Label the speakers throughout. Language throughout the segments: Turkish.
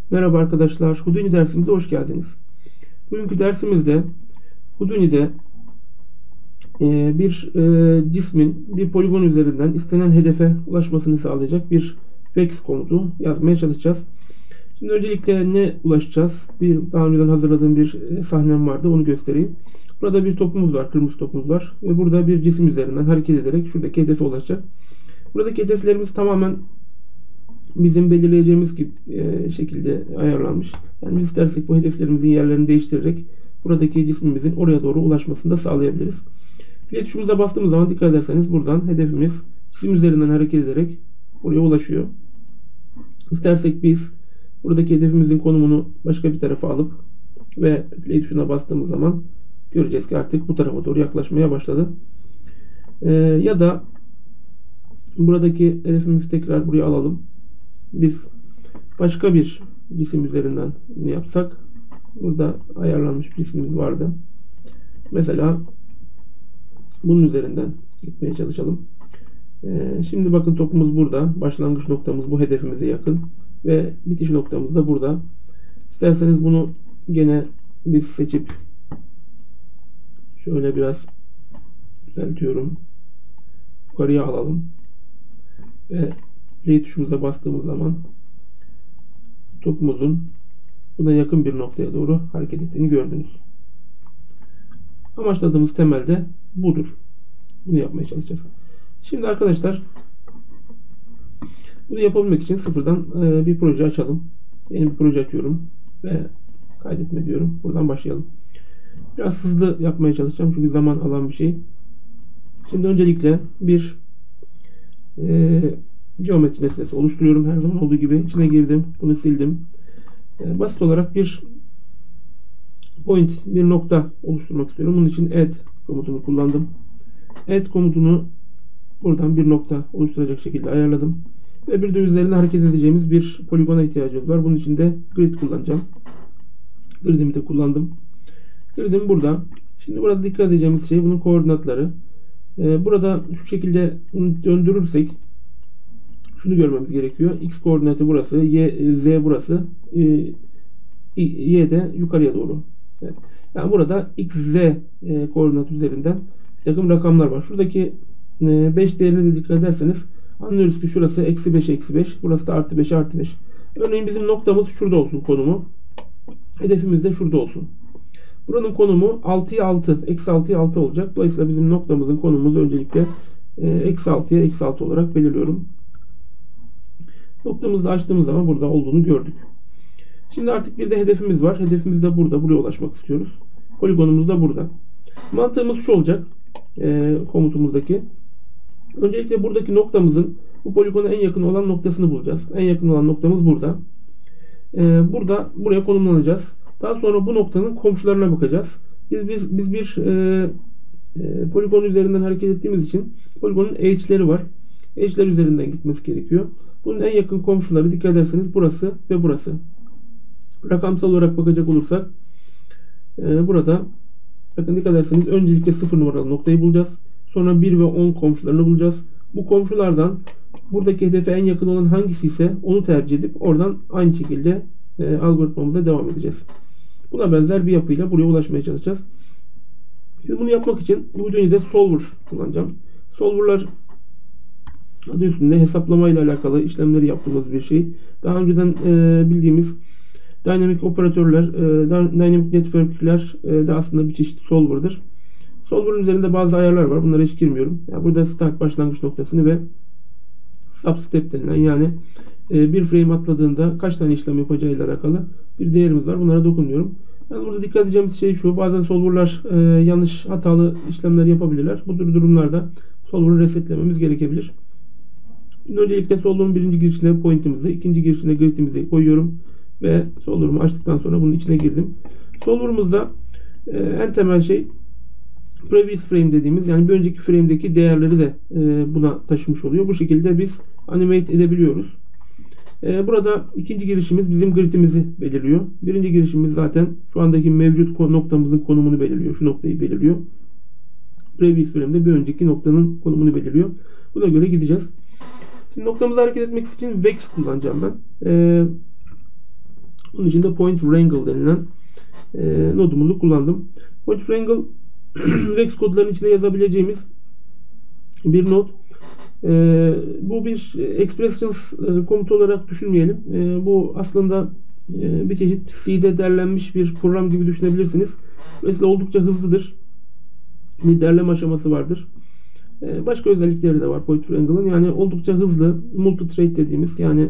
Speaker 1: Merhaba arkadaşlar, Houdini dersimize hoş geldiniz. Bugünkü dersimizde Houdini'de bir cismin bir poligon üzerinden istenen hedefe ulaşmasını sağlayacak bir vex komutu yazmaya çalışacağız. Şimdi öncelikle ne ulaşacağız? Daha önceden hazırladığım bir sahnem vardı, onu göstereyim. Burada bir topumuz var, kırmızı topumuz var ve burada bir cisim üzerinden hareket ederek şuradaki hedefe ulaşacak. Buradaki hedeflerimiz tamamen bizim belirleyeceğimiz gibi şekilde ayarlanmış. Yani biz istersek bu hedeflerimizin yerlerini değiştirerek buradaki cismimizin oraya doğru ulaşmasını da sağlayabiliriz. Play tuşumuza bastığımız zaman dikkat ederseniz buradan hedefimiz cisim üzerinden hareket ederek oraya ulaşıyor. İstersek biz buradaki hedefimizin konumunu başka bir tarafa alıp ve play tuşuna bastığımız zaman göreceğiz ki artık bu tarafa doğru yaklaşmaya başladı. Ya da buradaki hedefimizi tekrar buraya alalım. Biz başka bir cisim üzerinden bunu yapsak, burada ayarlanmış bir cisimimiz vardı. Mesela bunun üzerinden gitmeye çalışalım. Şimdi bakın topumuz burada. Başlangıç noktamız bu hedefimize yakın. Ve bitiş noktamız da burada. İsterseniz bunu gene biz seçip şöyle biraz düzeltiyorum. Yukarıya alalım. Ve play tuşumuza bastığımız zaman topumuzun buna yakın bir noktaya doğru hareket ettiğini gördünüz. Amaçladığımız temelde budur. Bunu yapmaya çalışacağız. Şimdi arkadaşlar bunu yapabilmek için sıfırdan bir proje açalım. Yeni bir proje açıyorum ve kaydetme diyorum. Buradan başlayalım. Biraz hızlı yapmaya çalışacağım çünkü zaman alan bir şey. Şimdi öncelikle bir geometri nesnesi oluşturuyorum. Her zaman olduğu gibi içine girdim. Bunu sildim. Basit olarak bir bir nokta oluşturmak istiyorum. Bunun için add komutunu kullandım. Add komutunu buradan bir nokta oluşturacak şekilde ayarladım. Ve bir de üzerinde hareket edeceğimiz bir poligona ihtiyacımız var. Bunun için de grid kullanacağım. Gridimi de kullandım. Gridim burada. Şimdi burada dikkat edeceğimiz şey bunun koordinatları. Burada şu şekilde döndürürsek şunu görmemiz gerekiyor. X koordinatı burası, Z burası, Y de yukarıya doğru. Evet. Yani burada X, Z koordinat üzerinden bir takım rakamlar var. Şuradaki 5 değerine de dikkat ederseniz anlıyoruz ki şurası eksi 5 eksi 5. Burası da artı 5 artı 5. Örneğin bizim noktamız şurada olsun konumu. Hedefimiz de şurada olsun. Buranın konumu 6'ya 6. Eksi 6'ya 6 olacak. Dolayısıyla bizim noktamızın konumumuzu öncelikle eksi 6'ya eksi 6 olarak belirliyorum. Noktamızı da açtığımız zaman burada olduğunu gördük. Şimdi artık bir de hedefimiz var. Hedefimiz de burada. Buraya ulaşmak istiyoruz. Poligonumuz da burada. Mantığımız şu olacak. Komutumuzdaki. Öncelikle buradaki noktamızın bu poligona en yakın olan noktasını bulacağız. En yakın olan noktamız burada. Buraya konumlanacağız. Daha sonra bu noktanın komşularına bakacağız. Biz bir poligon üzerinden hareket ettiğimiz için poligonun edge'leri var. Edge'ler üzerinden gitmesi gerekiyor. Bunun en yakın komşuları dikkat ederseniz burası ve burası. Rakamsal olarak bakacak olursak burada bakın dikkat ederseniz öncelikle 0 numaralı noktayı bulacağız. Sonra 1 ve 10 komşularını bulacağız. Bu komşulardan buradaki hedefe en yakın olan hangisi ise onu tercih edip oradan aynı şekilde algoritmamıza devam edeceğiz. Buna benzer bir yapıyla buraya ulaşmaya çalışacağız. Şimdi bunu yapmak için Houdini'de solver kullanacağım. Solver'lar adı üstünde hesaplama ile alakalı işlemleri yaptığımız bir şey. Daha önceden bildiğimiz Dynamic operatörler, Dynamic network'ler de aslında bir çeşit solver'dır. Solver'ın üzerinde bazı ayarlar var. Bunlara hiç girmiyorum. Yani burada start başlangıç noktasını ve substep denilen yani bir frame atladığında kaç tane işlem yapacağıyla alakalı bir değerimiz var. Bunlara dokunmuyorum. Yani burada dikkat edeceğimiz şey şu. Bazen solver'lar yanlış hatalı işlemler yapabilirler. Bu tür durumlarda solver'ı resetlememiz gerekebilir. Şimdi öncelikle solver'ın birinci girişine point'imizi, ikinci girişine grid'imizi koyuyorum. Ve solver'ımı açtıktan sonra bunun içine girdim. Solver'ımızda en temel şey previous frame dediğimiz yani bir önceki frame'deki değerleri de buna taşımış oluyor. Bu şekilde biz animate edebiliyoruz. Burada ikinci girişimiz bizim grid'imizi belirliyor. Birinci girişimiz zaten şu andaki mevcut noktamızın konumunu belirliyor. Şu noktayı belirliyor. Previous frame'de bir önceki noktanın konumunu belirliyor. Buna göre gideceğiz. Şimdi noktamızı hareket etmek için vex kullanacağım ben. Bunun için de point wrangle denilen nodumuzu kullandım. Point wrangle Rex kodlarının içine yazabileceğimiz bir nod. Bu bir expressions komutu olarak düşünmeyelim. Bu aslında bir çeşit C'de derlenmiş bir program gibi düşünebilirsiniz. Dolayısıyla oldukça hızlıdır. Bir derleme aşaması vardır. Başka özellikleri de var point wrangle'ın. Yani oldukça hızlı, multi-thread dediğimiz, yani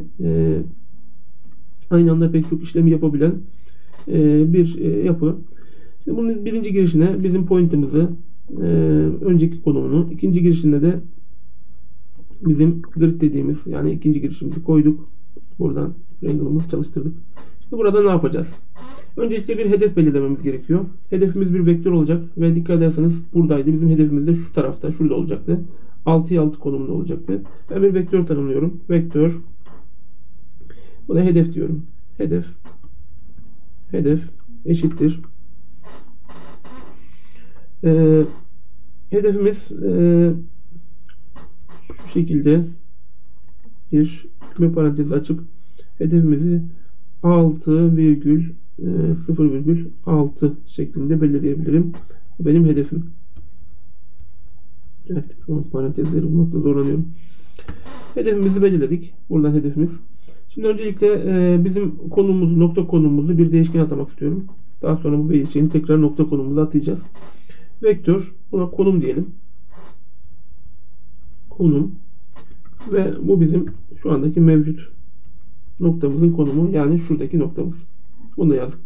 Speaker 1: aynı anda pek çok işlemi yapabilen bir yapı. Şimdi bunun birinci girişine bizim point'imizi, önceki konumunu, ikinci girişinde de bizim grid dediğimiz, yani ikinci girişimizi koyduk. Buradan wrangle'ımızı çalıştırdık. Şimdi burada ne yapacağız? Öncelikle bir hedef belirlememiz gerekiyor. Hedefimiz bir vektör olacak ve dikkat ederseniz buradaydı. Bizim hedefimiz de şu tarafta, şurada olacaktı. 6'ya 6 konumunda olacaktı. Ben bir vektör tanımlıyorum. Vektör. Buna hedef diyorum. Hedef eşittir. Hedefimiz şu şekilde bir küme parantezi açıp hedefimizi 6,0,6 şeklinde belirleyebilirim. Bu benim hedefim. Evet, parantezleri bulmakta zorlanıyorum. Hedefimizi belirledik. Buradan hedefimiz. Şimdi öncelikle bizim konumumuzu, nokta konumumuzu bir değişken atamak istiyorum. Daha sonra bu değişkeni tekrar nokta konumumuza atayacağız. Vektör, buna konum diyelim. Konum ve bu bizim şu andaki mevcut noktamızın konumu, yani şuradaki noktamız. Bunu da yazdık.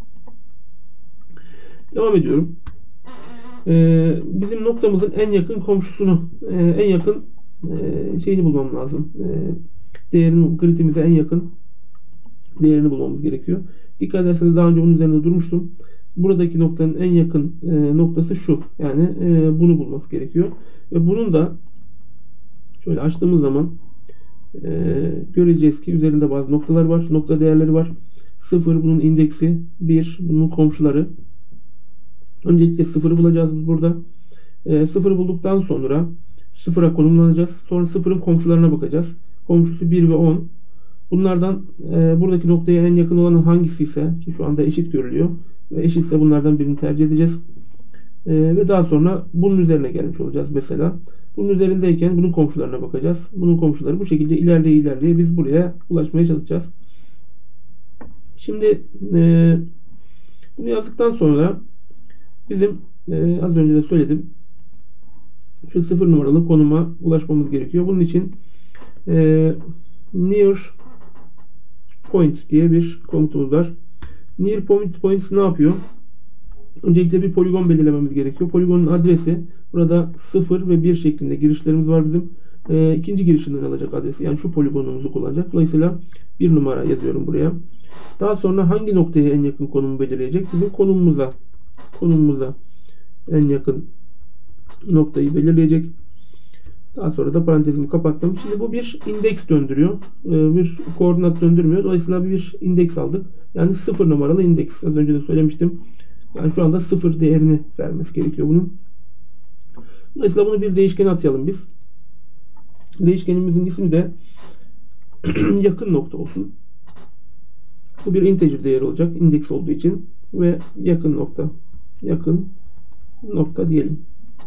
Speaker 1: Devam ediyorum. Bizim noktamızın en yakın komşusunu, en yakın şeyini bulmam lazım. Değerini, gridimize en yakın değerini bulmamız gerekiyor. Dikkat ederseniz daha önce onun üzerinde durmuştum. Buradaki noktanın en yakın noktası şu. Yani bunu bulması gerekiyor. Ve bunun da şöyle açtığımız zaman göreceğiz ki üzerinde bazı noktalar var. Nokta değerleri var. 0 bunun indeksi, 1 bunun komşuları. Öncelikle 0'ı bulacağız biz burada. 0'ı bulduktan sonra 0'a konumlanacağız. Sonra 0'ın komşularına bakacağız. Komşusu 1 ve 10. Bunlardan buradaki noktaya en yakın olan hangisi ise, ki şu anda eşit görülüyor, ve eşitse bunlardan birini tercih edeceğiz. Ve daha sonra bunun üzerine gelmiş olacağız mesela. Bunun üzerindeyken bunun komşularına bakacağız. Bunun komşuları, bu şekilde ilerleye biz buraya ulaşmaya çalışacağız. Şimdi bunu yazdıktan sonra bizim az önce de söyledim, şu 0 numaralı konuma ulaşmamız gerekiyor. Bunun için near point diye bir komutumuz var. Near points ne yapıyor? Öncelikle bir poligon belirlememiz gerekiyor. Poligonun adresi burada 0 ve 1 şeklinde girişlerimiz var bizim. İkinci girişinden alacak adresi. Yani şu poligonumuzu kullanacak. Dolayısıyla 1 numara yazıyorum buraya. Daha sonra hangi noktaya en yakın konumu belirleyecek? Bizim konumumuza en yakın noktayı belirleyecek. Daha sonra da parantezimi kapattım. Şimdi bu bir indeks döndürüyor. Bir koordinat döndürmüyor. Dolayısıyla bir indeks aldık. Yani 0 numaralı indeks. Az önce de söylemiştim. Yani şu anda 0 değerini vermesi gerekiyor bunun. Dolayısıyla bunu bir değişkene atayalım biz. Değişkenimizin ismi de yakın nokta olsun. Bu bir integer değeri olacak. İndeks olduğu için. Ve yakın nokta. Yakın nokta diyelim.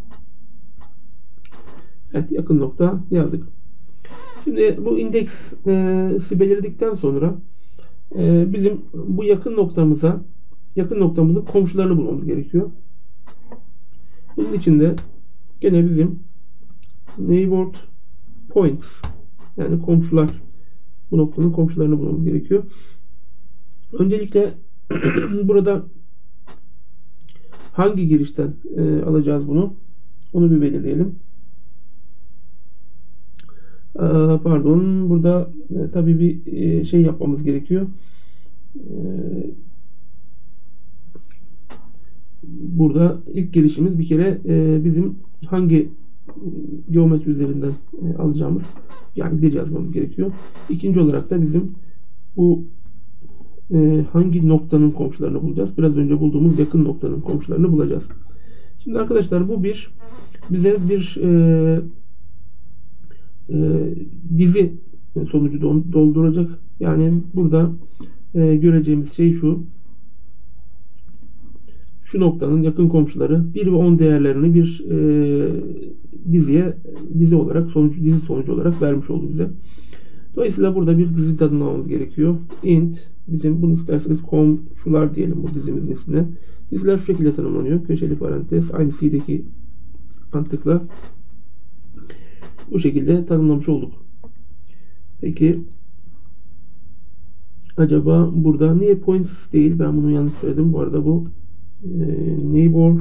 Speaker 1: Evet, yakın nokta yazdık. Şimdi bu indeksi belirledikten sonra bizim bu yakın noktamızın komşularını bulmamız gerekiyor. Bunun için de gene bizim neighbored points, yani komşular, bu noktanın komşularını bulmamız gerekiyor. Öncelikle burada hangi girişten alacağız bunu? Onu bir belirleyelim. Pardon, burada tabii bir şey yapmamız gerekiyor. Burada ilk girişimiz bir kere bizim hangi geometri üzerinden alacağımız, yani bir yazmamız gerekiyor. İkinci olarak da bizim bu hangi noktanın komşularını bulacağız. Biraz önce bulduğumuz yakın noktanın komşularını bulacağız. Şimdi arkadaşlar bu bize bir dizi sonucu dolduracak. Yani burada göreceğimiz şey şu. Şu noktanın yakın komşuları 1 ve 10 değerlerini bir dizi sonucu olarak vermiş oldu bize. Dolayısıyla burada bir dizi tanımlamamız gerekiyor. Int bizim bunu isterseniz komşular diyelim bu dizimizin ismine. Diziler şu şekilde tanımlanıyor. Köşeli parantez aynı C'deki mantıkla bu şekilde tanımlamış olduk. Peki acaba burada niye points değil? Ben bunu yanlış söyledim. Bu arada bu neighbor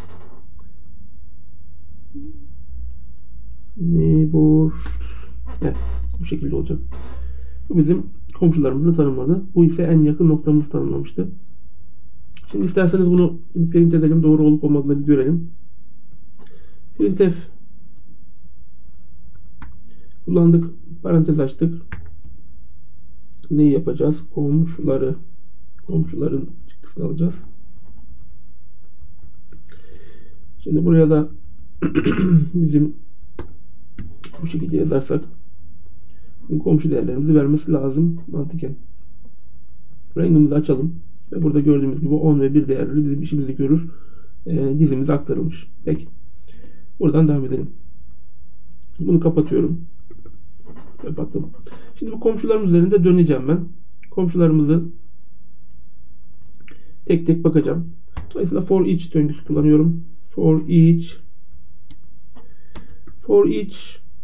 Speaker 1: evet, bu şekilde olacak. Bu bizim komşularımızı tanımladı. Bu ise en yakın noktamızı tanımlamıştı. Şimdi isterseniz bunu bir print edelim. Doğru olup olmadığını bir görelim. Printf kullandık. Parantez açtık. Neyi yapacağız? Komşuların çıktısını alacağız. Şimdi buraya da bizim bu şekilde yazarsak komşu değerlerimizi vermesi lazım mantıken. Rengimizi açalım. Ve burada gördüğümüz gibi 10 ve 1 değerleri bizim işimizi görür. Dizimize aktarılmış. Peki. Buradan devam edelim. Bunu kapatıyorum. Kapattım. Şimdi bu komşularımız üzerinde döneceğim ben. Komşularımızı tek tek bakacağım. Dolayısıyla for each döngüsü kullanıyorum. For each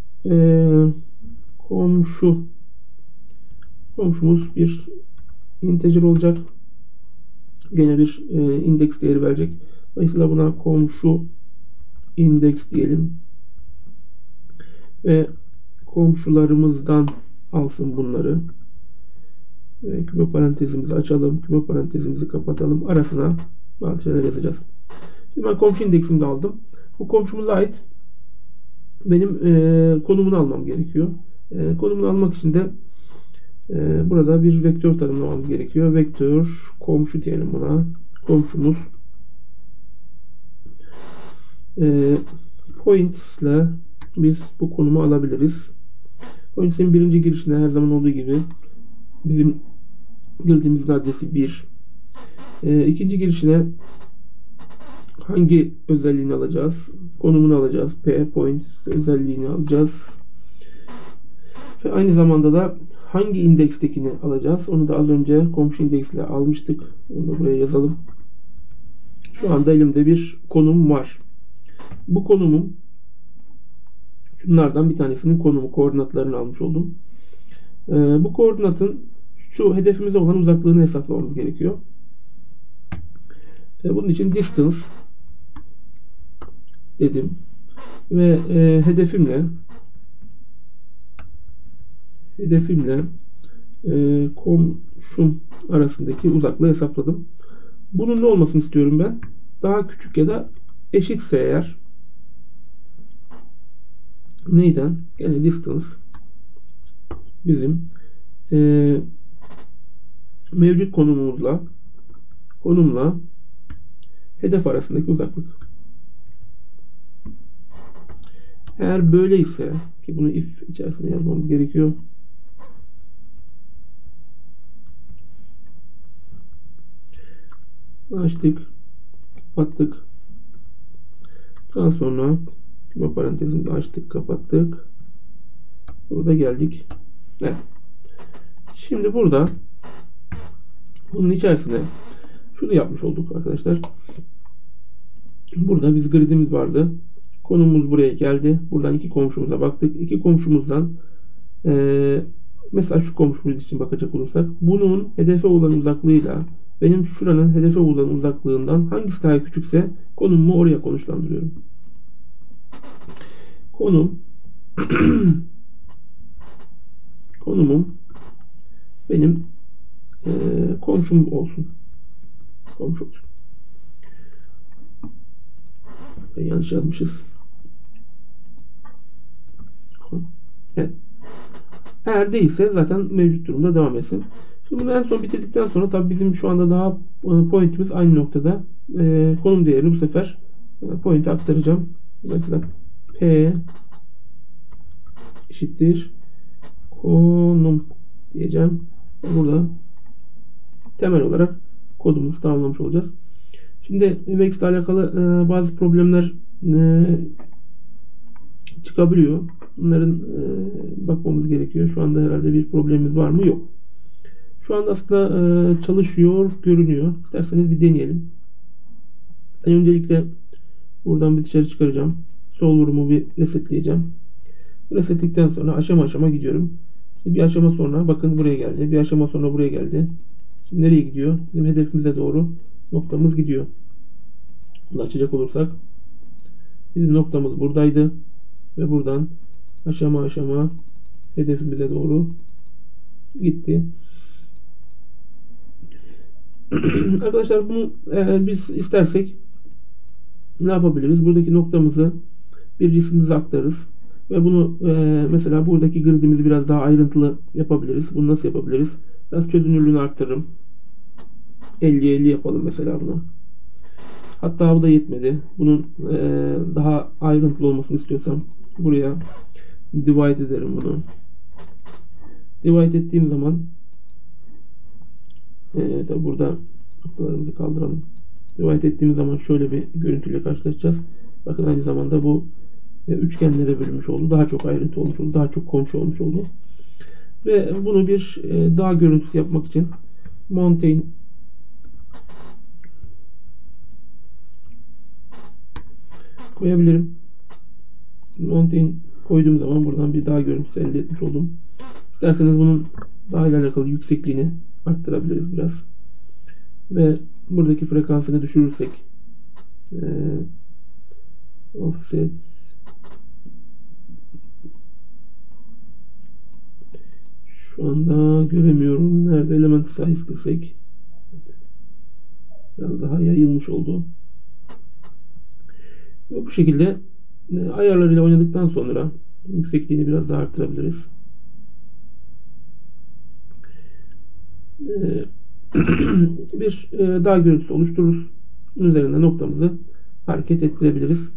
Speaker 1: komşumuz bir integer olacak. Gene bir indeks değeri verecek. Dolayısıyla buna komşu indeks diyelim. Ve komşularımızdan alsın bunları. Ve küme parantezimizi açalım. Küme parantezimizi kapatalım. Arasına bazı şeyler yazacağız. Şimdi ben komşu indeksimi de aldım. Bu komşumuza ait benim konumunu almam gerekiyor. Konumunu almak için de burada bir vektör tanımlamamız gerekiyor. Vektör komşu diyelim buna. Komşumuz points ile biz bu konumu alabiliriz. Points'in birinci girişine her zaman olduğu gibi bizim girdiğimiz adresi 1. İkinci girişine hangi özelliğini alacağız? Konumunu alacağız. Points özelliğini alacağız. Ve aynı zamanda da hangi indekstekini alacağız? Onu da az önce komşu indeksle almıştık. Onu da buraya yazalım. Şu anda elimde bir konum var. Bu konumum şunlardan bir tanesinin koordinatlarını almış oldum. Bu koordinatın şu hedefimize olan uzaklığını hesaplamamız gerekiyor. Bunun için distance dedim ve hedefimle komşum arasındaki uzaklığı hesapladım. Bunun ne olmasını istiyorum ben? Daha küçük ya da eşitse eğer neyden? Gene distance bizim mevcut konumla hedef arasındaki uzaklık. Eğer böyleyse ki bunu if içerisinde yazmamız gerekiyor. Açtık. Kapattık. Daha sonra küme parantezimizi açtık. Kapattık. Burada geldik. Evet. Şimdi burada bunun içerisine şunu yapmış olduk arkadaşlar. Burada biz gridimiz vardı. Konumumuz buraya geldi. Buradan iki komşumuza baktık. İki komşumuzdan mesela şu komşumuz için bakacak olursak bunun hedefe olan uzaklığıyla benim şuranın hedefe olan uzaklığından hangisi daha küçükse konumumu oraya konuşlandırıyorum. Konumum benim komşum olsun. Komşu olsun. Yanlış yazmışız. Evet. Eğer değilse zaten mevcut durumda devam etsin. Şimdi bunu en son bitirdikten sonra tabii bizim şu anda daha pointimiz aynı noktada. Konum değerini bu sefer point'e aktaracağım. Mesela P eşittir konum diyeceğim. Burada temel olarak kodumuzu tamamlamış olacağız. Şimdi UX ile alakalı bazı problemler çıkabiliyor. Bunların bakmamız gerekiyor. Şu anda herhalde bir problemimiz var mı? Yok. Şu anda aslında çalışıyor, görünüyor. İsterseniz bir deneyelim. Ben öncelikle buradan bir dışarı çıkaracağım. Solver'ımı bir resetleyeceğim. Resetledikten sonra aşama aşama gidiyorum. Bir aşama sonra bakın buraya geldi. Bir aşama sonra buraya geldi. Şimdi nereye gidiyor? Bizim hedefimize doğru noktamız gidiyor. Bunu açacak olursak bizim noktamız buradaydı. Ve buradan aşama aşama hedefimize doğru gitti. Arkadaşlar bunu biz istersek ne yapabiliriz? Buradaki noktamızı bir cisimimize aktarırız. Ve bunu mesela buradaki gridimizi biraz daha ayrıntılı yapabiliriz. Bunu nasıl yapabiliriz? Biraz çözünürlüğünü arttırırım. 50-50 yapalım mesela bunu. Hatta bu da yetmedi. Bunun daha ayrıntılı olmasını istiyorsam buraya divide ederim bunu. Divide ettiğim zaman tabi burada noktalarımızı kaldıralım. Divide ettiğimiz zaman şöyle bir görüntüyle karşılaşacağız. Bakın aynı zamanda bu üçgenlere bölünmüş oldu. Daha çok ayrıntı olmuş oldu. Daha çok komşu olmuş oldu. Ve bunu bir dağ görüntüsü yapmak için mountain koyabilirim. Mountain koyduğum zaman buradan bir dağ görüntüsü elde etmiş oldum. İsterseniz bunun dağ ile alakalı yüksekliğini arttırabiliriz biraz. Ve buradaki frekansını düşürürsek offset şu anda göremiyorum. Nerede element size desek biraz daha yayılmış oldu. Ve bu şekilde ayarlarıyla oynadıktan sonra yüksekliğini biraz daha arttırabiliriz. Bir dağ görüntüsü oluştururuz. Bunun üzerinde noktamızı hareket ettirebiliriz.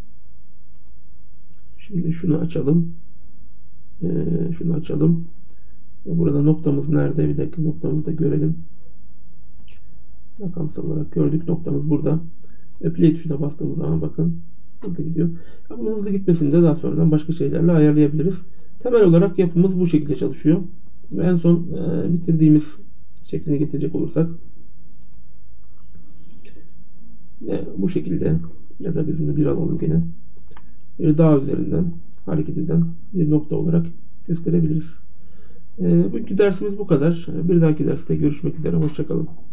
Speaker 1: Şimdi şunu açalım. Şunu açalım. Burada noktamız nerede? Bir dakika noktamızı da görelim. Rakamsal olarak gördük. Noktamız burada. Play tuşuna bastığımız zaman bakın hızlı gidiyor. Bunun hızlı gitmesini de daha sonradan başka şeylerle ayarlayabiliriz. Temel olarak yapımız bu şekilde çalışıyor. Ve en son bitirdiğimiz şekline getirecek olursak bu şekilde ya da biz bunu bir alalım gene. Bir dağ üzerinden hareket eden bir nokta olarak gösterebiliriz. Bugünkü dersimiz bu kadar. Bir dahaki derste görüşmek üzere. Hoşça kalın.